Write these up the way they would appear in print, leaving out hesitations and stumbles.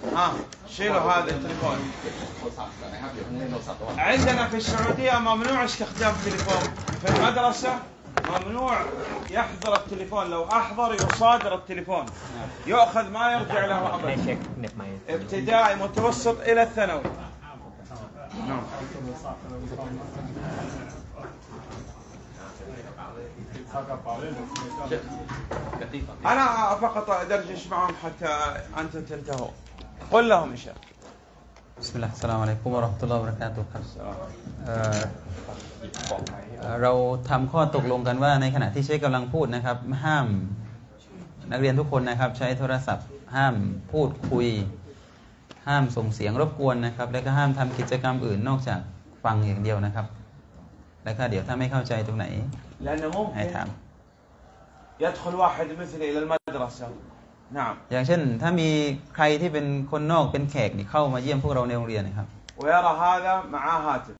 شيلوا هذا التليفون. عندنا في السعودية ممنوع استخدام التليفون في المدرسة، ممنوع يحضر التليفون، لو أحضر يصادر التليفون، يؤخذ ما يرجع له أبدا، ابتدائي متوسط إلى الثانوي. نعم. أنا فقط أدردش معهم حتى أنت تنتهوا. قل لهم إن شاء الله. بسم الله السلام عليكم ورحمة الله وبركاته ครับเราทำข้อตกลงกันว่าในขณะที่เชคกำลังพูดนะครับห้ามนักเรียนทุกคนนะครับใช้โทรศัพท์ห้ามพูดคุยห้ามส่งเสียงรบกวนนะครับและก็ห้ามทำกิจกรรมอื่นนอกจากฟังอย่างเดียวนะครับแล้วก็เดี๋ยวถ้าไม่เข้าใจตรงไหนให้ถาม يدخل واحد مثلي إلى المدرسة نعم อย่างเช่นถ้ามีใครที่เป็นคนนอกเป็นแขกนี่เข้ามาเยี่ยมพวกเราในโรงเรียนนะครับ ويرى هذا معاه هاتف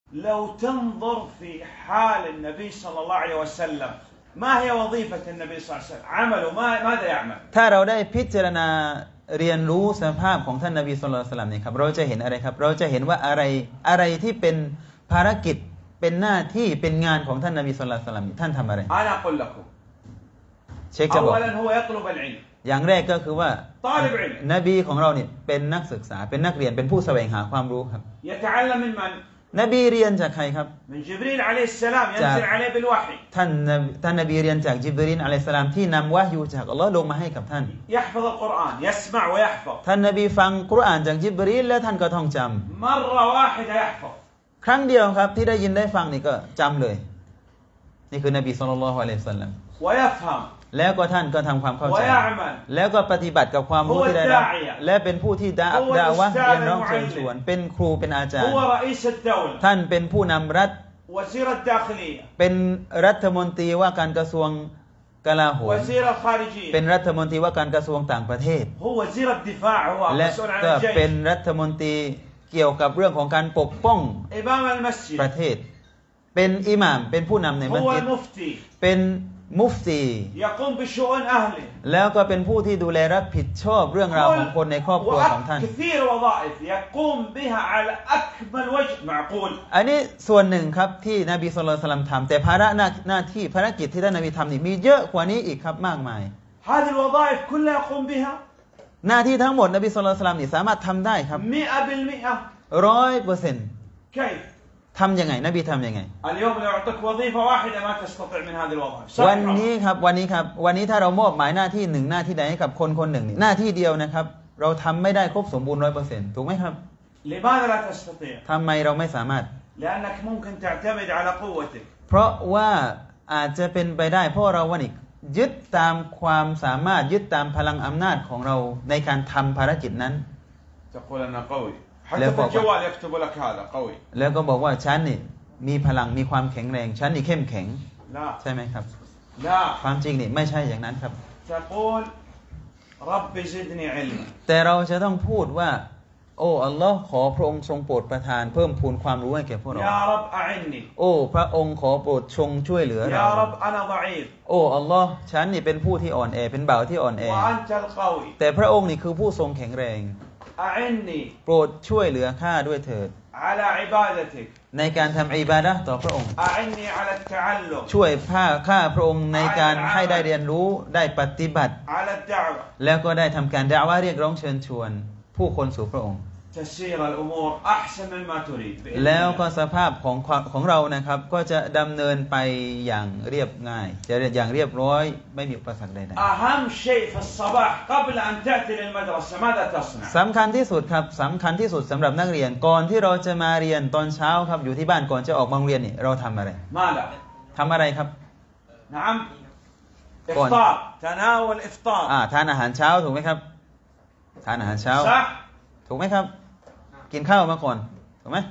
لو تنظر في حال النبي صلى الله عليه وسلم ما هي وظيفة النبي صلى الله عليه وسلم عمله ماذا يعمل ถ้าเราได้พิจารณาเรียนรู้สภาพของท่านนบีศ็อลลัลลอฮุอะลัยฮิวะซัลลัมนี่ครับเราจะเห็นอะไรครับเราจะเห็นว่าอะไรที่เป็นภารกิจเป็นหน้าที่เป็นงานของท่านนบีศ็อลลัลลอฮุอะลัยฮิวะซัลลัมท่านทำอะไร أنا أقول لكم เชคจะบอก أولا هو يطلب العلم อย่างแรกก็คือว่า طالب علم นบีของเราเนี่ยเป็นนักศึกษาเป็นนักเรียนเป็นผู้แสวงหาความรู้ครับ يتعلم من นบีเรียนจากใครครับ من جبريل عليه السلام ينزل عليه بالوحي ท่านนบีเรียนจากจิบรีลอะลัยฮิสสลามที่นำวะฮยูจากอัลลอฮ์ลงมาให้กับท่าน يحفظ القرآن يسمع ويحفظ ท่านนบีฟังกุรอานจากจิบรีลและท่านก็ท่องจำ مرة واحدة يحفظ ครั้งเดียวครับที่ได้ยินได้ฟังนี่ก็จำเลยนี่คือนบีศ็อลลัลลอฮุอะลัยฮิวะซัลลัม ويفهم แล้วก็ท่านก็ทำความเข้าใจ ويعمل แล้วก็ปฏิบัติกับความรู้ที่ได้รับและเป็นผู้ที่ดาวะห์เรียนร้องเชิญชวนเป็นครูเป็นอาจารย์ هو رئيس الدولة ท่านเป็นผู้นำรัฐ وزير الداخلية เป็นรัฐมนตรีว่าการกระทรวงกลาโหม وزير الخارجية เป็นรัฐมนตรีว่าการกระทรวงต่างประเทศ هو وزير الدفاع هو และ مسؤول عن ก็เป็น الجيش รัฐมนตรีเกี่ยวกับเรื่องของการปกป้อง إمام المسجد ประเทศเป็นอิหม่ามเป็นผู้นำในมัส هو ยิด المفتي เป็นมุฟตี يقوم بشؤون أهله แล้วก็เป็นผู้ที่ดูแลรับผิดชอบเรื่องราวของคนในครอบครัวของท่าน كثير وظائف يقوم بها على أكمل وجه معقول อันนี้ส่วนหนึ่งครับที่นบีศ็อลลัลลอฮุอะลัยฮิวะซัลลัมทำแต่ภาระหน้าที่ภารกิจที่ท่านนบีทำนี่มีเยอะกว่านี้อีกครับมากมาย هذه الوظائف كلها يقوم بها หน้าที่ทั้งหมดนบีศ็อลลัลลอฮุอะลัยฮิวะซัลลัมนี่สามารถทำได้ครับ 100% 100% كيف ทำยังไงนบีทำยังไง اليوم لو أعطيك وظيفة واحدة ما تستطيع من هذه الوظائف วันนี้ถ้าเรามอบหมายหน้าที่หนึ่งหน้าที่ใดให้กับคนหนึ่งนี่หน้าที่เดียวนะครับเราทำไม่ได้ครบสมบูรณ์ 100% ถูกไหมครับ لماذا لا تستطيع ทำไมเราไม่สามารถ لأنك ممكن تعتمد على قوتك เพราะว่าอาจจะเป็นไปได้เพราะเราวันนี้ยึดตามความสามารถยึดตามพลังอำนาจของเราในการทำภารกิจนั้น تقول أنا قوي حتى في الجوال يكتب لك هذا قوي แล้วก็บอกว่าฉันนี่มีพลังมีความแข็งแรงฉันนี่เข้มแข็ง لا ใช่ไหมครับ لا ความจริงนี่ไม่ใช่อย่างนั้นครับ تقول رب زدني علما แต่เราจะต้องพูดว่าโอ้อัลลอฮ์ขอพระองค์ทรงโปรดประทานเพิ่มพูนความรู้ให้แก่พวกเรา يا رب أعني โอ้พระองค์ขอโปรดทรงช่วยเหลือเรา يا رب أنا ضعيف โอ้อัลลอฮ์ฉันนี่เป็นผู้ที่อ่อนแอเป็นบ่าวที่อ่อนแอ وأنت القوي แต่พระองค์นี่คือผู้ทรงแข็งแรง أعني โปรดช่วยเหลือข้าด้วยเถิด على عبادتك ในการทำอิบาดะห์ต่อพระองค์ أعني على التعلم ช่วยข้าพระองค์ในการให้ได้เรียนรู้ได้ปฏิบัติ على الدعوة แล้วก็ได้ทำการดะอ์วะห์เรียกร้องเชิญชวนผู้คนสู่พระองค์ تسير الأمور أحسن مما تريد แล้วก็สภาพของเรานะครับก็จะดำเนินไปอย่างเรียบง่ายจะอย่างเรียบร้อยไม่มีอุปสรรคใด أهم شيء في الصباح قبل أن تأتي للمدرسة ماذا تصنع ๆสำคัญที่สุดครับสำคัญที่สุดสำหรับนักเรียนก่อนที่เราจะมาเรียนตอนเช้าครับอยู่ที่บ้านก่อนจะออกมาโรงเรียนนี่เราทำอะไร ماذا ทำอะไรครับ نعم إفطار تناول إفطار ทานอาหารเช้าถูกไหมครับทานอาหารเช้า صح ถูกไหมครับกินข้าวมาก่อนถูกไหม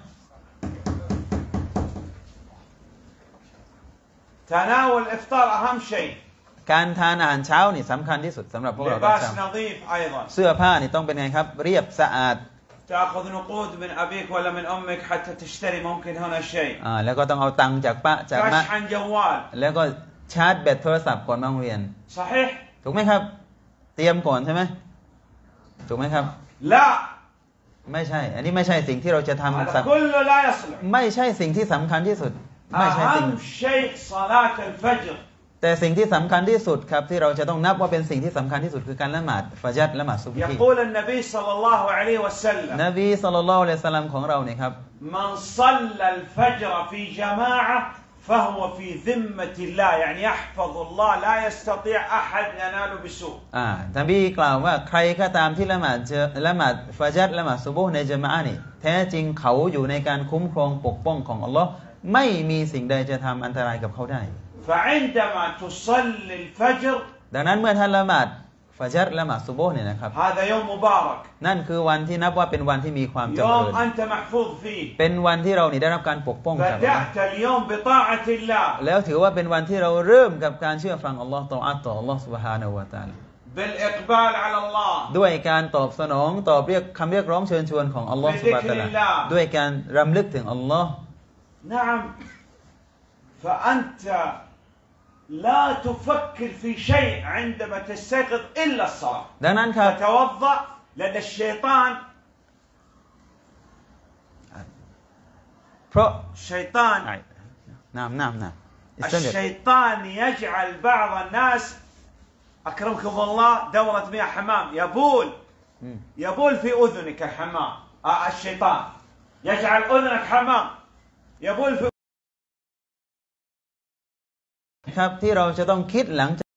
تناول الإفطار أهم شيء การทานอาหารเช้านี่สำคัญที่สุดสำหรับพวกเราตอน لباس เช้า نظيف أيضا เสื้อผ้านี่ต้องเป็นไงครับเรียบสะอาด تأخذ نقود من أبيك ولا من أمك حتى تشتري ممكن هنا شيء แล้วก็ต้องเอาตังค์จากป้าจากมะ تشحن جوال แล้วก็ชาร์จแบตโทรศัพท์ก่อนมาโรงเรียน صحيح ถูกไหมครับเตรียมก่อนใช่ไหมถูกไหมครับ لا ไม่ใช่อันนี้ไม่ใช่สิ่งที่เราจะทำ هذا كله لا يصلح ไม่ใช่สิ่งที่สำคัญที่สุดไม่ใช่สิ่ง أهم شيء صلاة الفجر แต่สิ่งที่สำคัญที่สุดครับที่เราจะต้องนับว่าเป็นสิ่งที่สำคัญที่สุดคือการละหมาดฟะญัรละหมาดซุบฮี يقول النبي صلى الله عليه وسلم นบีศ็อลลัลลอฮุอะลัยฮิวะซัลลัมของเราเนี่ยครับ من صلى الفجر في جماعة فهو في ذمة الله يعني يحفظ الله لا يستطيع أحد ينال بسوء นบีกล่าวว่าใครก็ตามที่ละหมาดฟะญัรละหมาดซุบฮ์ในญะมาอะห์นี่แท้จริงเขาอยู่ในการคุ้มครองปกป้องของอัลลอฮ์ไม่มีสิ่งใดจะทำอันตรายกับเขาได้ فعندما تصلي الفجر ดังนั้นเมื่อท่านละหมาดฟะญัรละหมาดซุบฮ์เนี่ยนะครับ هذا يوم مبارك นั่นคือวันที่นับว่าเป็นวันที่มีความเจริญ يوم أنت محفوظ فيه เป็นวันที่เรานี่ได้รับการปกป้องจากอัลลอฮ์ بدأت اليوم بطاعة الله แล้วถือว่าเป็นวันที่เราเริ่มกับการเชื่อฟังอัลลอฮ์ต่ออัตต่ออัลลอฮ์ซุบฮานะฮูวะตะอาลา بالإقبال على الله ด้วยการตอบสนองตอบเรียกคำเรียกร้องเชิญชวนของอัลลอฮ์ซุบฮานะฮูวะตะอาลาด้วยการรำลึกถึงอัลลอฮ์ نعم فأنت لا تفكر في شيء عندما تستيقظ إلا الصلاة ดังนั้นครับ فتوضأ لأن الشيطان เพราะ الشيطان น้ำ الشيطان يجعل بعض الناس أكرمكم الله دورة مياه حمام يبول في أذنك الحمام الشيطان يجعل أذنك حمام يبول في ครับที่เราจะต้องคิดหลังจาก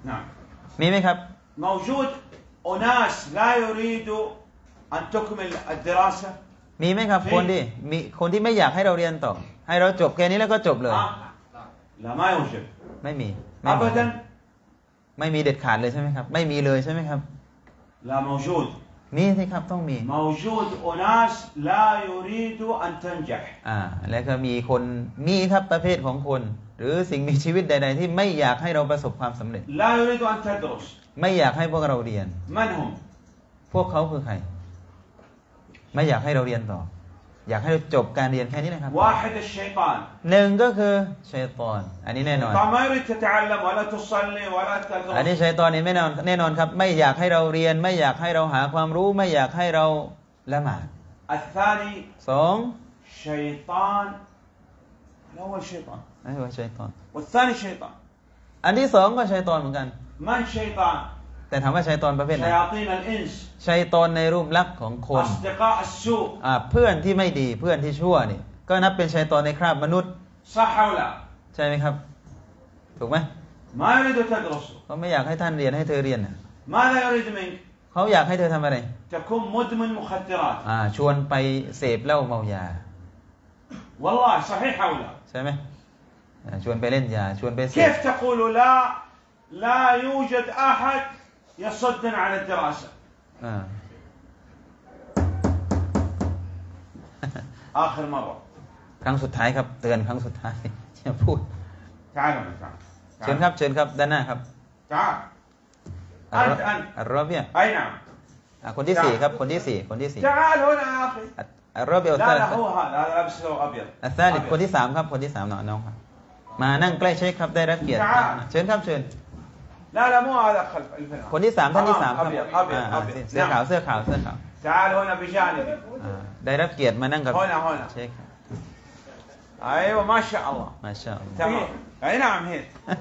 نعم มีไหมครับ موجود أناس لا يريد أن تكمل الدراسة มีไหมครับคนที่ไม่อยากให้เราเรียนต่อให้เราจบแค่นี้แล้วก็จบเลย لا ما يوجد ไม่มี أبدا ไม่มีเด็ดขาดเลยใช่ไหมครับไม่มีเลยใช่ไหมครับ لا موجود มีสิครับต้องมี موجود أناس لا يريد أن تنجح แล้วก็มีครับประเภทของคน หรือสิ่งมีชีวิตใดๆที่ไม่อยากให้เราประสบความสำเร็จ لا يريد أن تدرس ไม่อยากให้พวกเราเรียน من هم พวกเขาคือใครไม่อยากให้เราเรียนต่ออยากให้เราจบการเรียนแค่นี้นะครับ واحد الشيطان หนึ่งก็คือชัยฏอนอันนี้แน่นอน طبعا ما يريد تتعلم ولا تصلي ولا อันนี้ تدرس ชัยฏอนนี่แน่นอนครับไม่อยากให้เราเรียนไม่อยากให้เราหาความรู้ไม่อยากให้เราละหมาด الثاني สอง شيطان الأول شيطان นี่ว่าชัยฏอน والثاني شيطان อันที่สองก็ชัยฏอนเหมือนกัน من شيطان แต่ถามว่าชัยฏอนประเภทไหน شياطين الإنس ชัยฏอนในรูปลักษณ์ของคน أصدقاء السوء เพื่อนที่ไม่ดีเพื่อนที่ชั่วนี่ก็นับเป็นชัยฏอนในคราบมนุษย์ صح أو لا ใช่ไหมครับถูกไหม ما يريد تدرس เขาไม่อยากให้ท่านเรียนให้เธอเรียน ماذا يريد منك เขาอยากให้เธอทำอะไร تكون مدمن مخدرات ชวนไปเสพเหล้าเมายา والله صحيح أو لا ใช่ไหมชวนไปเล่นยาชวนไปเสพ كيف تقول لا يوجد أحد يصدنا عن الدراسة آخر مرة ครั้งสุดท้ายครับเตือนครั้งสุดท้ายอย่าพูด تعالوا เชิญครับด้านหน้าครับ تعال أنت อัลรอเบีย أي نعم คนที่สี่ครับคนที่สี่ تعال هنا يا أخي อัลรอเบีย لا لا هو هذا لابس له أبيض อัลซาลิดคนที่สามครับคนที่สามน้องครับมานั่งใกล้เชคครับได้รับเกียรติเชิญครับเชิญ لا مو هذا خلف الفنان คนที่สามท่านที่สามครับ أبيض เสื้อขาวเสื้อขาว تعال هنا بجانبي ได้รับเกียรติมานั่งกับ هنا เชค أيوة ما شاء الله มาชาอัลลอฮ์ تمام أي نعم هيك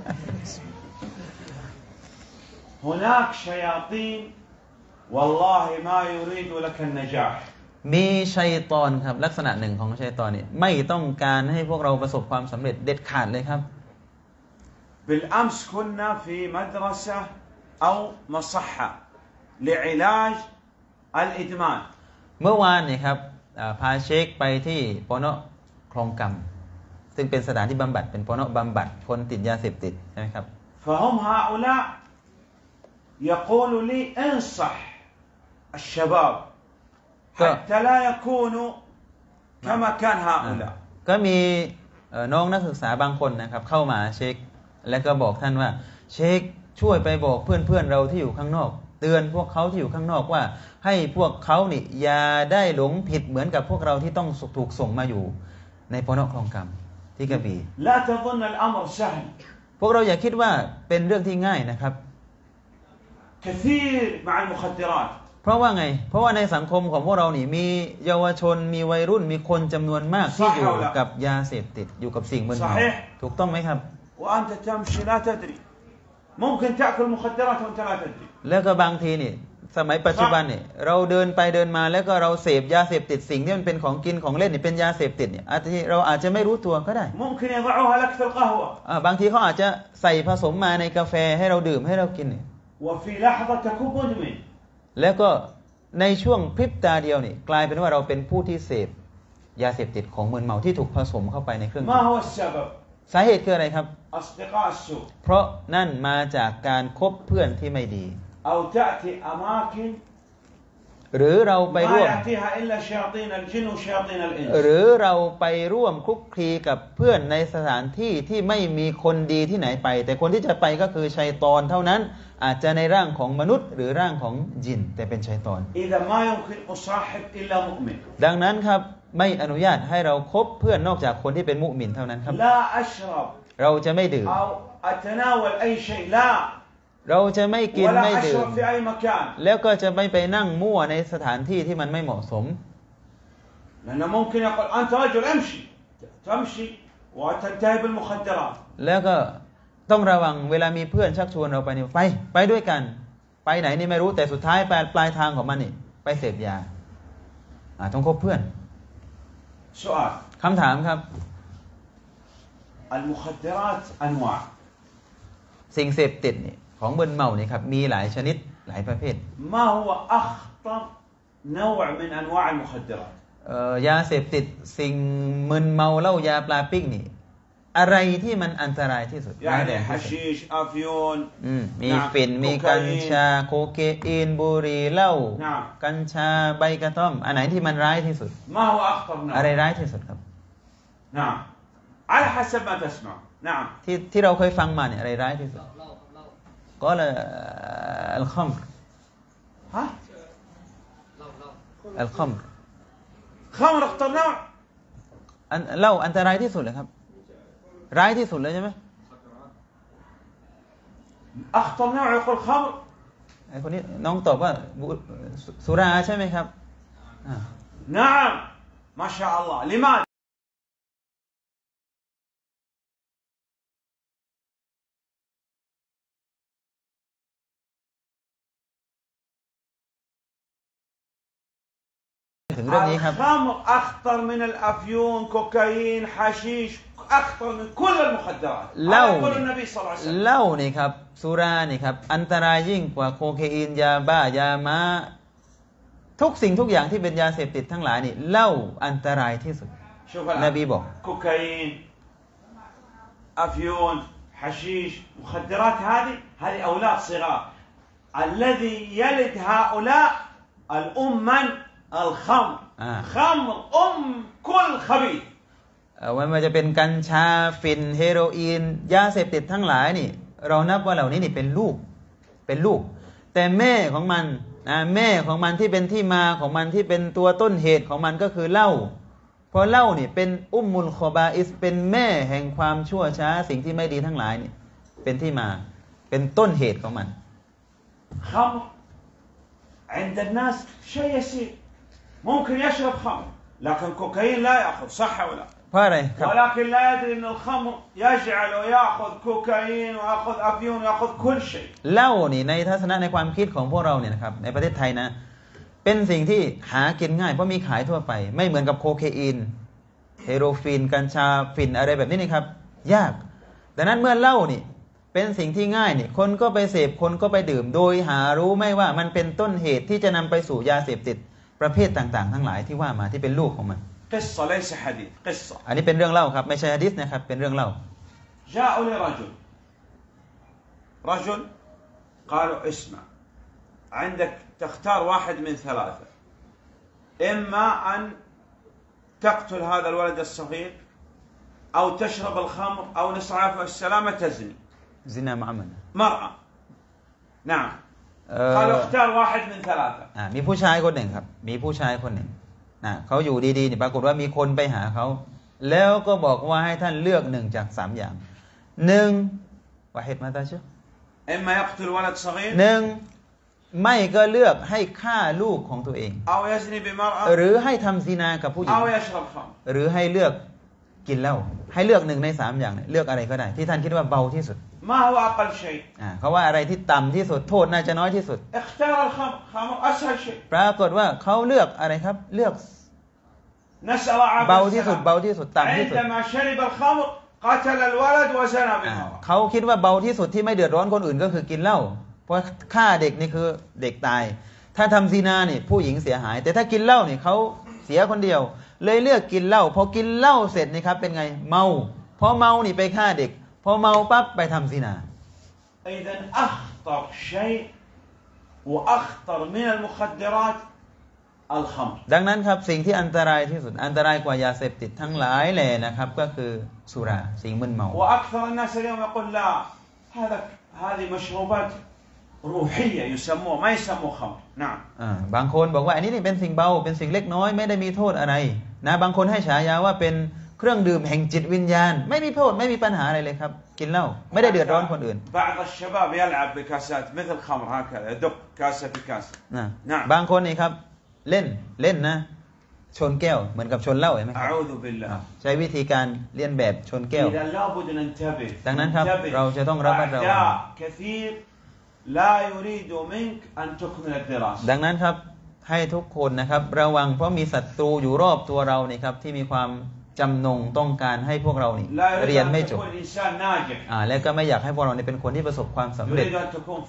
هناك شياطين والله ما يريد لك النجاح มีชัยฏอนครับลักษณะหนึ่งของชัยฏอนนี่ไม่ต้องการให้พวกเราประสบความสำเร็จเด็ดขาดเลยครับ بالأمس كنا في مدرسة أو مصحة لعلاج الإدمان เมื่อวานนี่ครับพาเชคไปที่ปนคลองกำซึ่งเป็นสถานที่บำบัดเป็นปนบำบัดคนติดยาเสพติดใช่ไหมครับ فهم هؤلاء يقول لي انصح الشباب حتى لا يكونوا كما كان هؤلاء ก็มีน้องนักศึกษาบางคนนะครับเข้ามาเชคแล้วก็บอกท่านว่าเชคช่วยไปบอกเพื่อนเราที่อยู่ข้างนอกเตือนพวกเขาที่อยู่ข้างนอกว่าให้พวกเขานี่อย่าได้หลงผิดเหมือนกับพวกเราที่ต้องถูกส่งมาอยู่ในปนคลองกำที่กระบี่ لا تظن الأمر سهل พวกเราอย่าคิดว่าเป็นเรื่องที่ง่ายนะครับ كثير مع المخدرات เพราะว่าไงเพราะว่าในสังคมของพวกเรานี่มีเยาวชนมีวัยรุ่นมีคนจำนวนมากที่อยู่กับยาเสพติดอยู่กับสิ่งมึนเมาถูกต้องไหมครับ وأنت تمشي لا تدري ممكن تأكل مخدرات وأنت لا تدري แล้วก็บางทีนี่สมัยปัจจุบันนี่เราเดินไปเดินมาแล้วก็เราเสพยาเสพติดสิ่งที่มันเป็นของกินของเล่นนี่เป็นยาเสพติดเนี่ยเราอาจจะไม่รู้ตัวก็ได้ ممكن يضعوها لك في القهوة บางทีเขาอาจจะใส่ผสมมาในกาแฟให้เราดื่มให้เรากินนี่ وفي لحظة تكون مدمن แล้วก็ในช่วงพริบตาเดียวนี่กลายเป็นว่าเราเป็นผู้ที่เสพยาเสพติดของมึนเมาที่ถูกผสมเข้าไปในเครื่องดื่ ما ม هو السبب สาเหตุคืออะไรครับ أصدقاء السوء เพราะนั่นมาจากการคบเพื่อนที่ไม่ดี أو تأتي أماكن หรือเราไป ما ร่วม يأتيها إلا شياطين الجن وشياطين الإنس หรือเราไปร่วมคลุกคลีกับเพื่อนในสถานที่ที่ไม่มีคนดีที่ไหนไป แต่คนที่จะไปก็คือชัยฏอนเท่านั้นอาจจะในร่างของมนุษย์หรือร่างของญินแต่เป็นชัยฏอน إذا ما يمكن أصاحب إلا مؤمن ดังนั้นครับไม่อนุญาตให้เราคบเพื่อนนอกจากคนที่เป็นมุมินเท่านั้นครับ لا أشرب เราจะไม่ดื่ม أو أتناول أي شيء لا เราจะไม่กิน ولا ไม่ดื่ม أشرب في أي مكان แล้วก็จะไม่ไปนั่งมั่วในสถานที่ที่มันไม่เหมาะสม لأنه ممكن يقول أنت رجل تمشي وتنتهي بالمخدرات แล้วก็ต้องระวังเวลามีเพื่อนชักชวนเราไปนี่ไปด้วยกันไปไหนนี่ไม่รู้แต่สุดท้ายปลายทางของมันนี่ไปเสพยาต้องคบเพื่อน سؤال คำถามครับ المخدرات أنواع สิ่งเสพติดนี่ของมึนเมานี่ครับมีหลายชนิดหลายประเภท ما هو أخطر نوع من أنواع المخدرات ยาเสพติดสิ่งมึนเมาเหล้ายาปลาปิ้งนี่อะไรที่มันอันตรายที่สุด يعني حشيش أفيون มีฝิ่นมีกัญชาโคเกอีนบุหรี่เหล้ากัญชาใบกระท่อมอันไหนที่มันร้ายที่สุด ما هو أخطر نوع อะไรร้ายที่สุดครับ نعم على حسب ما تسمع نعم ที่เราเคยฟังมาเนี่ยอะไรร้ายที่สุดก็ละอัลคัมร ها อัลคัมร خمر أخطر نوع เหล้าอันตรายที่สุดเลยครับร้ายที่สุดเลยใช่ไหม أخطر نوع يقول خمر ไอ้คนนี้น้องตอบว่าสุราใช่ไหมครับ نعم ما شاء الله لماذا الخمر أخطر من الأفيون كوكايين حشيش أخطر من كل المخدرات يقول النبي صلى الله عليه وسلم เหล้านี่ครับสุรานี่ครับอันตรายยิ่งกว่าโคเคนยาบ้ายาม้าทุกสิ่งทุกอย่างที่เป็นยาเสพติดทั้งหลายนี่เหล้าอันตรายที่สุดนบีบอก كوكايين أفيون حشيش مخدرات هذه أولاد صغار الذي يلد هؤلاء الأم الخمر خمر كل خبيث มันจะเป็นกัญชาฝิ่นเฮโรอีนยาเสพติดทั้งหลายนี่เรานับว่าเหล่านี้นี่เป็นลูกแต่แม่ของมันแม่ของมันที่เป็นที่มาของมันที่เป็นตัวต้นเหตุของมันก็คือเหล้าเพราะเหล้านี่เป็นอุมมุลคอบาอิสเป็นแม่แห่งความชั่วช้าสิ่งที่ไม่ดีทั้งหลายนี่เป็นที่มาเป็นต้นเหตุของมัน خمر عند الناس شيء يسير ممكن يشرب خمر لكن كوكايين لا يأخذ صح ولا เพราะอะไรครับ ولكن لا يدري أن الخمر يجعل ويأخذ كوكايين ويأخذ أفيون ويأخذ كل شيء เหล้านี่ในทัศนะในความคิดของพวกเราเนี่ยนะครับในประเทศไทยนะเป็นสิ่งที่หากินง่ายเพราะมีขายทั่วไปไม่เหมือนกับโคเคอีนเฮโรฟีนกัญชาฝิ่นอะไรแบบนี้นี่ครับยากดังนั้นเมื่อเหล้านี่เป็นสิ่งที่ง่ายนี่คนก็ไปเสพคนก็ไปดื่มโดยหารู้ไม่ว่ามันเป็นต้นเหตุที่จะนำไปสู่ยาเสพติดประเภทต่างๆทั้งหลายที่ว่ามาที่เป็นลูกของมัน قصة ليس حديث قصة อันนี้เป็นเรื่องเล่าครับไม่ใช่หะดีษนะครับเป็นเรื่องเล่า جاءوا رجل قالوا اسمع عندك تختار واحد من ثلاثة إما أن تقتل هذا الولد الصغير أو تشرب الخمر أو نسأل الله السلامة تزني زنا مع من مرأة نعم قالوا اختار واحد من ثلاثة มีผู้ชายคนหนึ่งครับมีผู้ชายคนหนึ่งเขาอยู่ดีๆนี่ปรากฏว่ามีคนไปหาเขาแล้วก็บอกว่าให้ท่านเลือกหนึ่งจาก3อย่าง1วาฮิดมาตาชื่อ إما يقتل ولد صغير ไม่ก็เลือกให้ฆ่าลูกของตัวเอง أو يزني بمرأة หรือให้ทำซินากับผู้หญิง أو يشرب خمر หรือให้เลือกกินเหล้าให้เลือก1ใน3อย่างเนี่ยเลือกอะไรก็ได้ที่ท่านคิดว่าเบาที่สุด ما هو أقل شيء เขาว่าอะไรที่ต่ำที่สุดโทษน่าจะน้อยที่สุด اختار الخمر خمر أسهل شيء ปรากฏว่าเขาเลือกอะไรครับเลือก نسأل الله เบา عافية ที่สุดเบาที่สุดต่ำที่สุด عندما شرب الخمر قتل الولد وزنى بالمرأة เขาคิดว่าเบาที่สุดที่ไม่เดือดร้อนคนอื่นก็คือกินเหล้าเพราะฆ่าเด็กนี่คือเด็กตายถ้าทำซินานี่ผู้หญิงเสียหายแต่ถ้ากินเหล้านี่เขาเสียคนเดียวเลยเลือกกินเหล้าพอกินเหล้าเสร็จนี่ครับเป็นไงเมาพอเมานี่ไปฆ่าเด็กพอเมาปั๊บไปทำซินา إذن أخطر شيء وأخطر من المخدرات الخمر ดังนั้นครับสิ่งที่อันตรายที่สุดอันตรายกว่ายาเสพติดทั้งหลายแหล่นะครับก็คือสุราสิ่งมึนเมา وأكثر الناس اليوم يقول لا هذه مشروبات روحية يسموها ما يسموه خمر نعم บางคนบอกว่าอันนี้นี่เป็นสิ่งเบาเป็นสิ่งเล็กน้อยไม่ได้มีโทษอะไรนะบางคนให้ฉายาว่าเป็นเครื่องดื่มแห่งจิตวิญญาณไม่มีโทษไม่มีปัญหาอะไรเลยครับกินเหล้าไม่ได้เดือดร้อนคนอื่น بعض الشباب يلعب بكاسات مثل خمر هكذا يدق كاسة بكاسة บางคนนี่ครับเล่นนะชนแก้วเหมือนกับชนเหล้าเห็นไหมครับ أعوذ بالله ใช้วิธีการเลียนแบบชนแก้ว إذا لابد أن ننتبه ดังนั้นครับเราจะต้องระมัดระวัง كثير لا يريد منك أن تكمل الدراسة ดังนั้นครับให้ทุกคนนะครับระวังเพราะมีศัตรูอยู่รอบตัวเรานี่ครับที่มีความจำนงต้องการให้พวกเรานี่เรียนไม่จบและก็ไม่อยากให้พวกเรานี่เป็นคนที่ประสบความสำเร็จ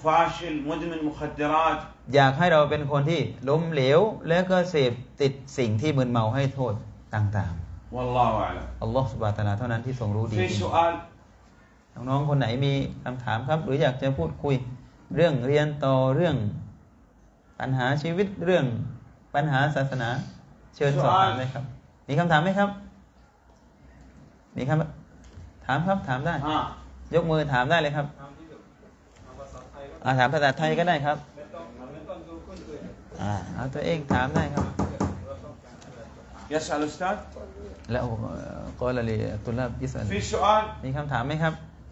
อยากให้เราเป็นคนที่ล้มเหลวและก็เสพติดสิ่งที่มึนเมาให้โทษต่างๆอัลลอฮฺซุบฮานะฮูวะตะอาลาเท่านั้นที่ทรงรู้ดีน้องๆคนไหนมีคำถามครับหรืออยากจะพูดคุยเรื่องเรียนต่อเรื่องปัญหาชีวิตเรื่องปัญหาศาสนาเชิญสอบถามเลยครับมีคำถามไหมครับมีคำถามครับถามได้ยกมือถามได้เลยครับถามภาษาไทยก็ได้ครับเอาตัวเองถามได้ครับ يسأل أستاذ لا قال للطلاب يسأل في سؤال มีคำถามไหมครับ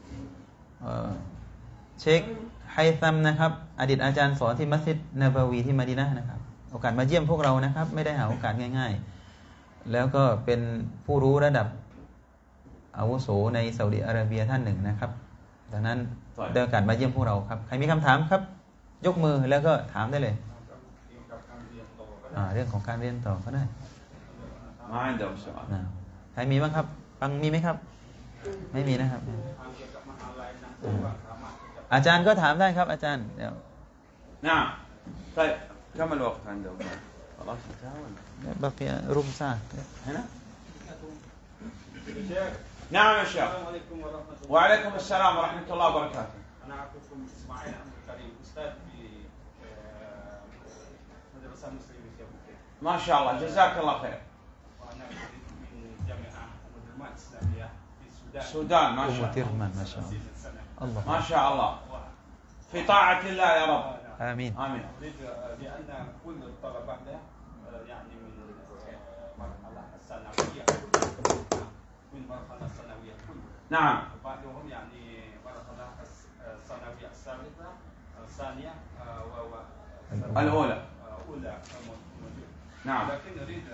เชคไฮซัมนะครับอดีตอาจารย์สอนที่มัสยิดนบวีที่มะดีนะห์นะครับโอกาสมาเยี่ยมพวกเรานะครับไม่ได้หาโอกาสง่ายๆแล้วก็เป็นผู้รู้ระดับอาวุโสในซาอุดิอาระเบียท่านหนึ่งนะครับดังนั้นได้โอกาสมาเยี่ยมพวกเราครับใครมีคำถามครับยกมือแล้วก็ถามได้เลยเรื่องของการเรียนต่อก็ได้ใครมีบ้างครับฟังมีไหมครับไม่มีนะครับอาจารย์ก็ถามได้ครับอาจารย์เดี๋ยว نعم طيب كم الوقت عندهم خلاص بقي ربع ساعة هنا نعم يا شيخ وعليكم السلام ورحمة الله وبركاته أنا أخوكم إسماعيل عبد الكريم أستاذ في مدرسة مسلمة في أبو كير ما شاء الله جزاك الله خير وأنا من جامعة مدرمات إسلامية في السودان ما شاء الله الله ما شاء الله في طاعة الله يا رب آمين آمين أريد لأن كل الطلبة يعني من مرحلة الثانوية من مرحلة الثانوية كلها نعم بعضهم يعني مرحلة الثانوية الثالثة الثانية الأولى أولى نعم لكن أريد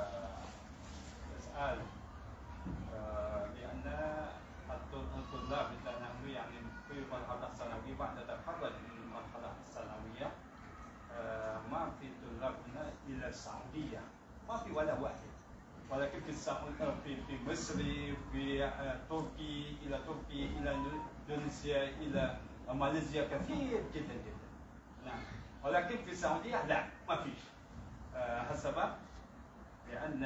أسأل لأن الطلاب نحن يعني في مرحلة الثانوية بعد تخرج من المرحلة الثانوية ما في طلاب إلى السعودية ما في ولا واحد ولكن في مصر في تركي إلى تركي إلى إندونيسيا إلى ماليزيا كثير جدا جدا نعم ولكن في السعودية لا ما فيش السبب لأن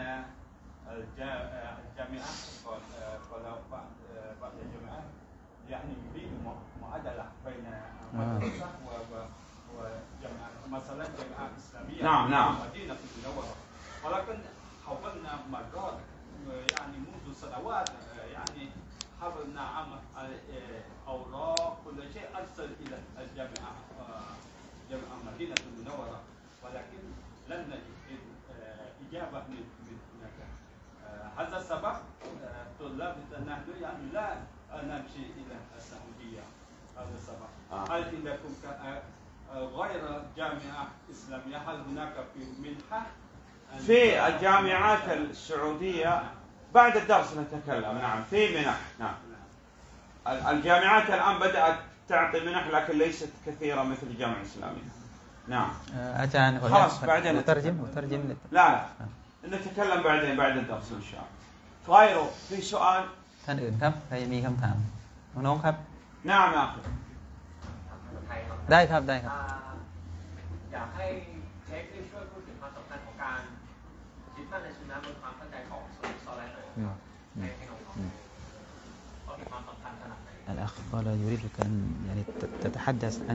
الجامعة ولا بعض الجامعات يعني يريد معادلة بين مدرسة وجامعة مثلا جامعة إسلامية نعم مدينة المنورة ولكن حاولنا مرات يعني منذ سنوات يعني حاولنا عمل أوراق كل شيء أرسل إلى الجامعة جامعة مدينة المنورة ولكن لم نجد إجابة من هناك هذا السبب طلاب نحن يعني لا نمشي إلى السعودية هذا السبب هل عندكم غير جامعة إسلامية هل هناك في منحة في الجامعات السعودية بعد الدرس نتكلم نعم في منح نعم الجامعات الآن بدأت تعطي منح لكن ليست كثيرة مثل الجامعة الإسلامية نعم خلاص بعدين مترجم لا نتكلم بعدين بعد الدرس إن شاء الله غيره في سؤال ท่านอื่นครับใครมีคำถามน้องๆครับ نعم يا أخي ได้ครับได้ครับอยากให้เช็คช่วยพูดถึงความสำคัญของการยึดมั่นในสุนนะบนความเข้าใจของซอลาหน่อยครับให้น้องๆก็มีความสำคัญขนาดไหน الأخ قال يريدك أن يعني تتحدث عن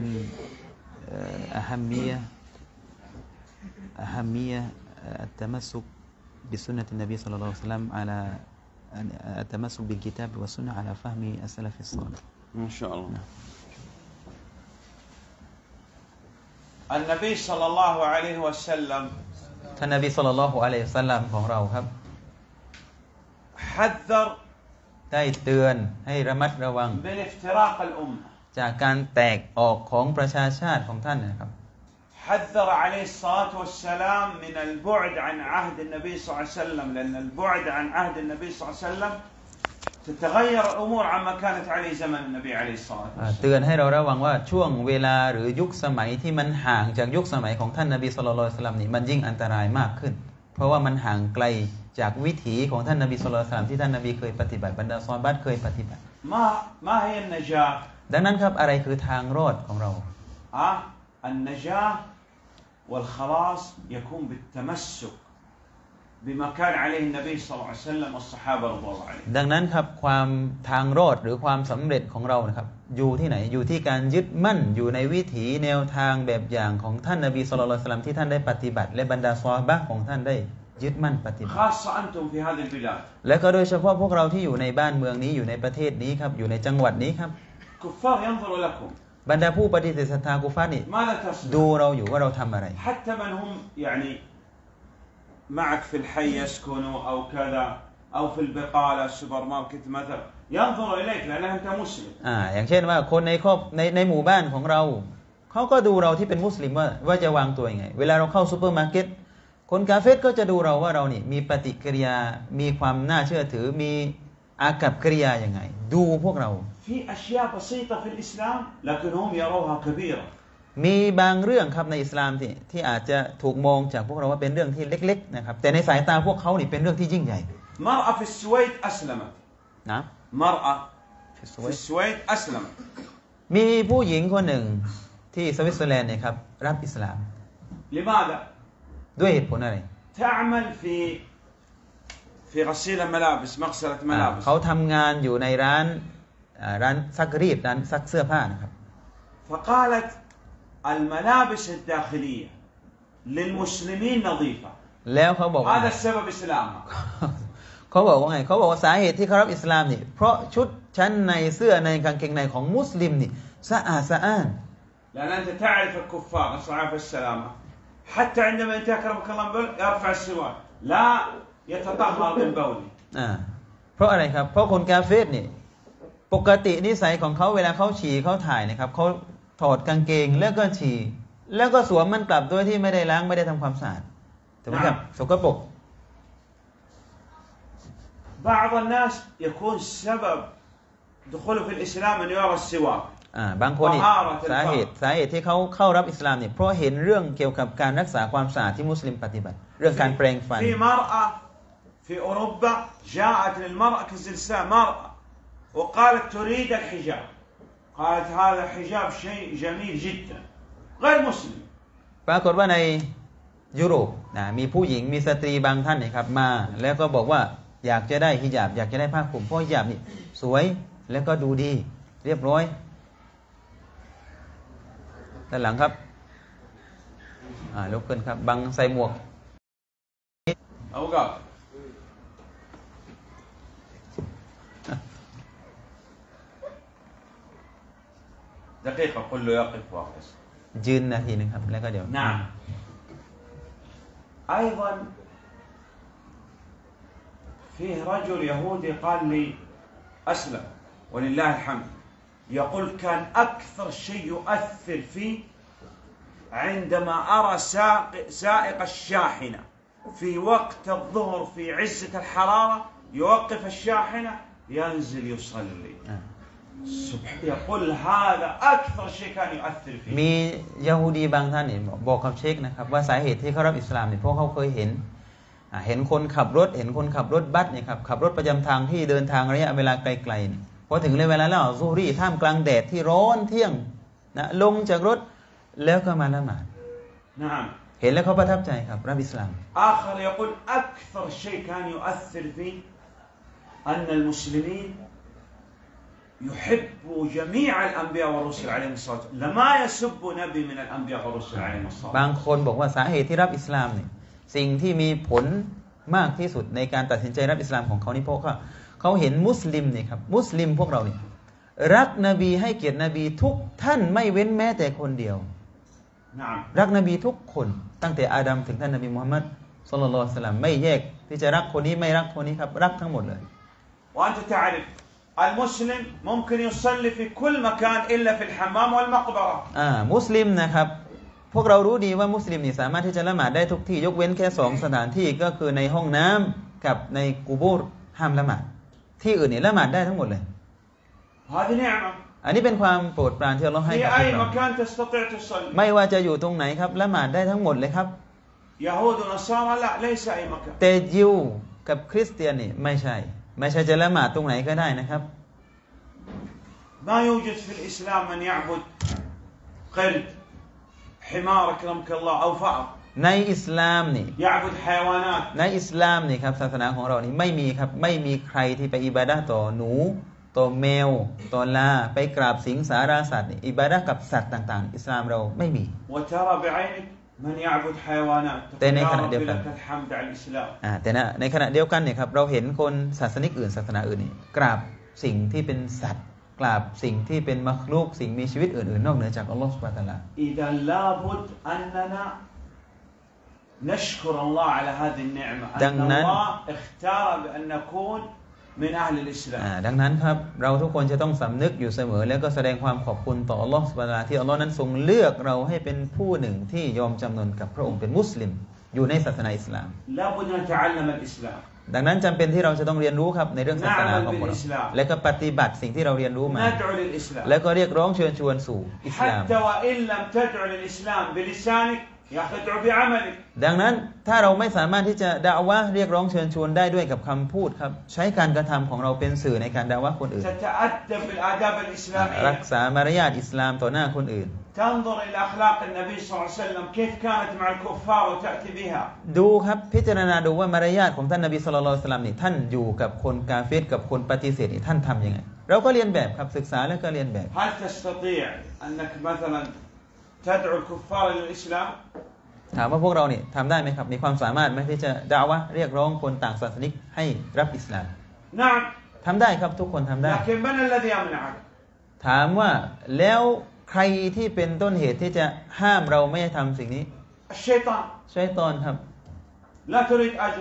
أهمية التمسك بسنة النبي صلى الله عليه وسلم على التمسك بالكتاب والسنة على فهم السلف الصالح ما شاء الله النبي صلى الله عليه وسلم ท่านนบีศ็อลลัลลอฮุอะลัยฮิวะซัลลัมของเราครับ حذر ได้เตือนให้ระมัดระวัง من افتراق الأمة จากการแตกออกของประชาชาติของท่านนะครับ حذر عليه الصلاة والسلام من البعد عن عهد النبي صلى الله عليه وسلم لأن البعد عن عهد النبي صلى الله عليه وسلم تتغير الأمور عما كانت عليه زمن النبي عليه الصلاة والسلام เตือนให้เราระวังว่าช่วงเวลาหรือยุคสมัยที่มันห่างจากยุคสมัยของท่านนบีศ็อลลัลลอฮุอะลัยฮิวะซัลลัมนี่มันยิ่งอันตรายมากขึ้นเพราะว่ามันห่างไกลจากวิถีของท่านนบีศ็อลลัลลอฮุอะลัยฮิวะซัลลัมที่ท่านนบีเคยปฏิบัติบรรดาซอฮาบะห์เคยปฏิบัติ ما هي النجاة ดังนั้นครับอะไรคือทางรอดของเรา النجاة والخلاص يكون بالتمسك بما كان عليه النبي صلى الله عليه وسلم والصحابة رضي الله عنهم ดังนั้นครับความทางรอดหรือความสำเร็จของเรานะครับอยู่ที่ไหนอยู่ที่การยึดมั่นอยู่ในวิถีแนวทางแบบอย่างของท่านนบีศ็อลลัลลอฮุอะลัยฮิวะซัลลัมที่ท่านได้ปฏิบัติและบรรดาซอฮาบะห์ของท่านได้ยึดมั่นปฏิบัติ خاصة أنتم في هذه البلاد และก็โดยเฉพาะพวกเราที่อยู่ในบ้านเมืองนี้อยู่ในประเทศนี้ครับอยู่ในจังหวัดนี้ครับ كفار ينظروا لكم บรรดาผู้ปฏิเสธศรัทธากุฟาร์นี่ ماذا تصنع ดูเราอยู่ว่าเราทำอะไร حتى من هم يعني معك في الحي يسكنوا أو كذا أو في البقالة السوبر ماركت مثلا ينظر إليك لأنك أنت مسلم อย่างเช่นว่าคนในหมู่บ้านของเราเขาก็ดูเราที่เป็นมุสลิมว่าจะวางตัวยังไงเวลาเราเข้าซูเปอร์มาร์เก็ตคนกาเฟรก็จะดูเราว่าเรานี่มีปฏิกิริยามีความน่าเชื่อถือมีอากัปกิริยายังไงดูพวกเรา في أشياء بسيطة في الإسلام لكن هم يروها كبيرة มีบางเรื่องครับในอิสลามที่อาจจะถูกมองจากพวกเราว่าเป็นเรื่องที่เล็กๆนะครับแต่ในสายตาพวกเขานี่เป็นเรื่องที่ยิ่งใหญ่ مرأة في السويد أسلمت นะ مرأة في السويد أسلمت มีผู้หญิงคนหนึ่งที่สวิตเซอร์แลนด์เนี่ยครับรับอิสลาม لماذا ด้วยเหตุผลอะไร تعمل في غسيل الملابس مغسلة ملابس เขาทำงานอยู่ในร้านซักรีดร้านซักเสื้อผ้านะครับ فقالت الملابس الداخلية للمسلمين نظيفة แล้วเขาบอกว่า هذا السبب إسلامها เขาบอกว่าไงเขาบอกว่าสาเหตุที่เขารับอิสลามนี่เพราะชุดชั้นในเสื้อในกางเกงในของมุสลิมนี่สะอาดสะอ้าน لأن أنت تعرف الكفار نسأل الله السلامة حتى عندما أنت أكرمك الله بول يرفع السروال لا يتطهر من بوله เพราะอะไรครับเพราะคนกาเฟรนี่ปกตินิสัยของเขาเวลาเขาฉี่เขาถ่ายนะครับเขาถอดกางเกงแล้วก็ฉี่แล้วก็สวมมันกลับโดยที่ไม่ได้ล้างไม่ได้ทำความสะอาดถูกไหมครับสกปรก بعض الناس يكون سبب دخوله في الإسلام أن يرى السواك บางคนนี่สาเหตุที่เขาเข้ารับอิสลามเนี่ยเพราะเห็นเรื่องเกี่ยวกับการรักษาความสะอาดที่มุสลิมปฏิบัติเรื่องการแปรงฟัน في مرأة في أوروبا جاءت للمركز الإسلام مرأة وقالت تريد الحجاب قالت هذا حجاب شيء جميل جدا غير مسلم ปรากฏว่าในยุโรปมีผู้หญิงมีสตรีบางท่านเนี่ยครับมาแล้วก็บอกว่าอยากจะได้ฮิญาบอยากจะได้ผ้าคลุมเพราะฮิญาบนี่สวยแล้วก็ดูดีเรียบร้อยด้านหลังครับลุกขึ้นครับบังใส่หมวก أوقات دقيقة قل له يقف واقف ยืนนาทีนึงครับแล้วก็เดี๋ยว نعم أيضا فيه رجل يهودي قال لي أسلم ولله الحمد يقول كان أكثر شيء يؤثر فيه عندما أرى سائق الشاحنة في وقت الظهر في عزة الحرارة يوقف الشاحنة ينزل يصلي يقول هذا أكثر شيء كان يؤثر فيه มียะฮูดีบางท่านเนี่ยบอกกับเชคนะครับว่าสาเหตุที่เขารับอิสลามเนี่ยเพราะเขาเคยเห็นคนขับรถบัสเนี่ยครับขับรถประจำทางที่เดินทางระยะเวลาไกลๆเนี่ยพอถึงเวลาแล้วซูรีท่ามกลางแดดที่ร้อนเที่ยงนะลงจากรถแล้วก็มาละหมาด نعم เห็นแล้วเขาประทับใจครับรับอิสลาม آخر يقول أكثر شيء كان يؤثر فيه أن المسلمين يحبوا جميع الأنبياء والرسل عليهم الصلاة والسلام لما يسب نبي من الأنبياء والرسل عليهم الصلاة บางคนบอกว่าสาเหตุที่รับอิสลามเนี่ยสิ่งที่มีผลมากที่สุดในการตัดสินใจรับอิสลามของเขานี่เพราะว่าเขาเห็นมุสลิมเนี่ยครับมุสลิมพวกเราเนี่ยรักนบีให้เกียรตินบีทุกท่านไม่เว้นแม้แต่คนเดียว نعم รักนบีทุกคนตั้งแต่อาดัมถึงท่านนบีมุฮัมมัดศ็อลลัลลอฮุอะลัยฮิวะซัลลัมไม่แยกที่จะรักคนนี้ไม่รักคนนี้ครับรักทั้งหมดเลย وأنت تعرف المسلم ممكن يصلي في كل مكان إلا في الحمام والمقبرة มุสลิมนะครับพวกเรารู้ดีว่ามุสลิมนี่สามารถที่จะละหมาดได้ทุกที่ยกเว้นแค่2สถานที่ก็คือในห้องน้ำกับในกูโบร์ห้ามละหมาดที่อื่นนี่ละหมาดได้ทั้งหมดเลย هذه نعمة อันนี้เป็นความโปรดปรานที่อัลเลาะห์ให้ في กับพว أي กเรา مكان تستطيع تصلي ไม่ว่าจะอยู่ตรงไหนครับละหมาดได้ทั้งหมดเลยครับ يهود ونصارى لا ليس أي مكان แต่ยิวกับคริสเตียนนี่ไม่ใช่จะละหมาดตรงไหนก็ได้นะครับ ما يوجد في الإسلام من يعبد قرد حمار أكرمك الله أو فأر ในอิสลามนี่ يعبد حيوانات ในอิสลามนี่ครับศาสนาของเรานี่ไม่มีครับไม่มีใครที่ไปอิบาดะห์ต่อหนูต่อแมวต่อลาไปกราบสิงสารสัตว์นี่อิบาดะห์กับสัตว์ต่างๆอิสลามเราไม่มี وترى بعينك من يعبد حيوانات تاني يا خلنا رب ندير لك الحمد على الإسلام แต่ในขณะเดียวกันเนี่ยครับเราเห็นคนศาสนิกอื่นศาสนาอื่นนี่กราบสิ่งที่เป็นสัตว์กราบสิ่งที่เป็นมัคลูกสิ่งมีชีวิตอื่นๆนอกเหนือจากอัลลอฮฺซุบฮานะฮูวะตะอาลา إذا لابد أننا نشكر الله على هذه النعمة أن الله اختار بأن نكون من أهل الإسلام ดังนั้นครับเราทุกคนจะต้องสำนึกอยู่เสมอแล้วก็แสดงความขอบคุณต่ออัลลอฮฺซุบฮานะฮูวะตะอาลาที่อัลลอฮ์นั้นทรงเลือกเราให้เป็นผู้หนึ่งที่ยอมจำนนกับพระองค์เป็นมุสลิมอยู่ในศาสนาอิสลาม لابد أن نتعلم الإسلام ดังนั้นจำเป็นที่เราจะต้องเรียนรู้ครับในเรื่องศาสนาของเราและก็ปฏิบัติสิ่งที่เราเรียนรู้มา ندعو للإسلام แล้วก็เรียกร้องเชิญชวนสู่อิสลาม حتى وإن لم تدعو للإسلام بلسانك يا أخي ادعو بعملك ดังนั้นถ้าเราไม่สามารถที่จะดะอ์วะห์เรียกร้องเชิญชวนได้ด้วยกับคำพูดครับใช้การกระทำของเราเป็นสื่อในการดะอ์วะห์คนอื่น تتأدب بالآداب الإسلامية รักษามารยาทอิสลามต่อหน้าคนอื่น تنظر إلى أخلاق النبي صلى الله عليه وسلم كيف كانت مع الكفار وتأتي بها ดูครับพิจารณาดูว่ามารยาทของท่านนบีศ็อลลัลลอฮุอะลัยฮิวะซัลลัมนี่ท่านอยู่กับคนกาเฟรกับคนปฏิเสธนี่ท่านทำยังไงเราก็เรียนแบบครับศึกษาแล้วก็เรียนแบบ هل تستطيع أنك مثلا تدعو الكفار إلى الإسلام ถามว่าพวกเราเนี่ยทำได้ไหมครับมีความสามารถไหมที่จะดะอ์วะห์เรียกร้องคนต่างศาสนิกให้รับอิสลาม نعم ทำได้ครับทุกคนทำได้ لكن من الذي يمنعك ถามว่าแล้วใครที่เป็นต้นเหตุที่จะห้ามเราไม่ให้ทำสิ่งนี้ الشيطان ชัยฏอนครับ لا تريد أجر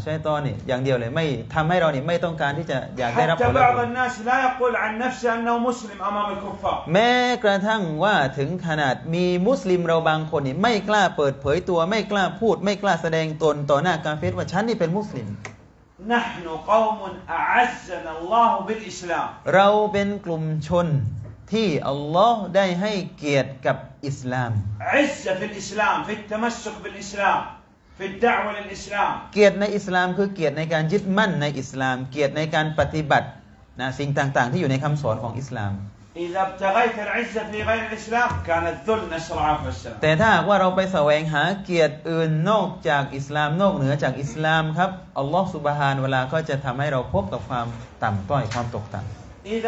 حتى ล بعض الناس لا يقول عن نفسه أنه مسلم أمام الكفار แม้กระทั่งว่าถึงขนาดมีมุสลิมเราบางคนนี่ไม่กล้าเปิดเผยตัวไม่กล้าพูดไม่กล้าแสดงตนต่อหน้ากาเฟรว่าฉันนี่เป็นมุสลิม نحن قوم أعزنا الله بالإسلام เราเป็นกลุ่มชนที่อัลลอฮ์ได้ให้เกียรติกับอิสลาม عزة في الإسلام في التمسك بالإسلام في الدعوة للإسلام เกียรติในอิสลามคือเกียรติในการยึดมั่นในอิสลามเกียรติในการปฏิบัตินะสิ่งต่างๆที่อยู่ในคำสอนของอิสลาม إذا ابتغيت العزة في غير الإسلام كان الذل نسأل الله العافية والسلام แต่ถ้าหากว่าเราไปแสวงหาเกียรติอื่นนอกจากอิสลามนอกเหนือจากอิสลามครับอัลลอฮฺซุบฮานะฮูวะตะอาลาก็จะทำให้เราพบกับความต่ำต้อยความตกต่ำ إذا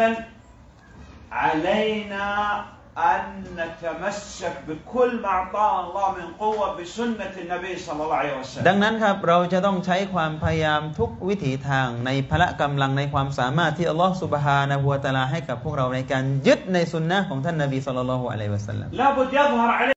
علينا أن نتمسك بكل ما أعطانا الله من قوة بسنة النبي صلى الله عليه ดัง وسلم นั้นครับเราจะต้องใช้ความพยายามทุกวิถีทางในพละกำลังในความสามารถที่อัลลอฮฺซุบฮานะฮูวะตะอาลาให้กับพวกเราในการยึดในสุนนะของท่านนบีศ็อลลัลลอฮุอะลัยฮิวะซัลลัม لابد يظهر علينا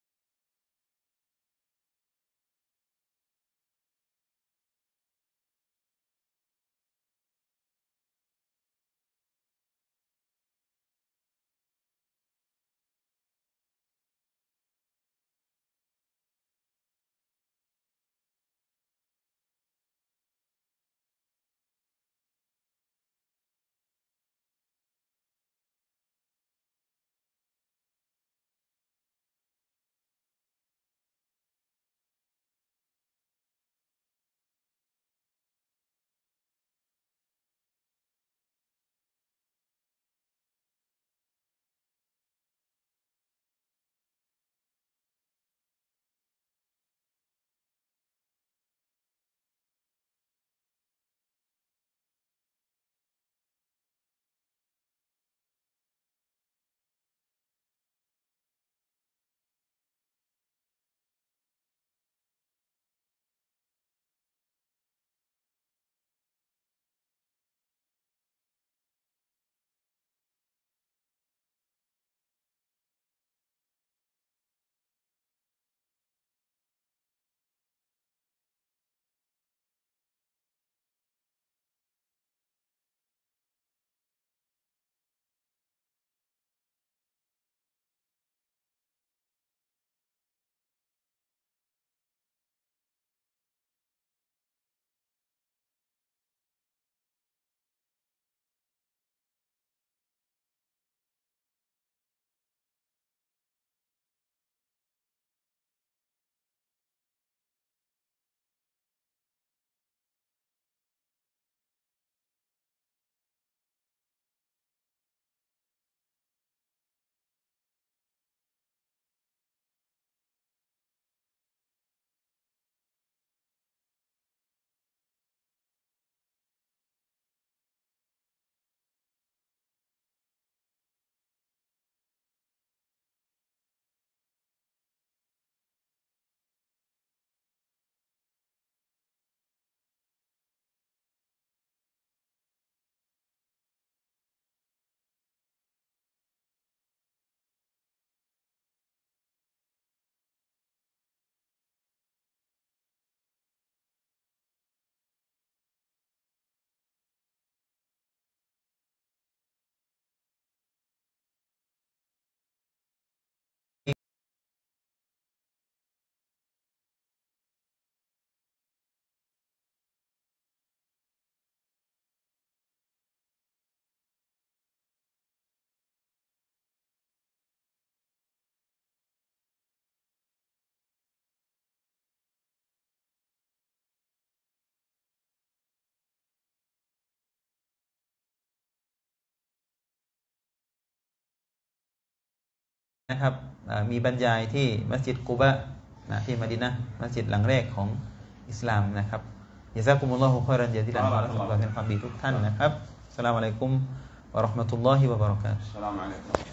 นะครับมีบรรยายที่มัสยิดกุบะนะที่มะดีนะห์มัสยิดหลังแรกของอิสลามนะครับยะซากุมุลลอฮุค็อยรันญะซีลันขอให้เราเป็นความดีทุกท่านนะครับอัสสลามุอะลัยกุมวะเราะห์มะตุลลอฮิวะบะเราะกาตุฮ์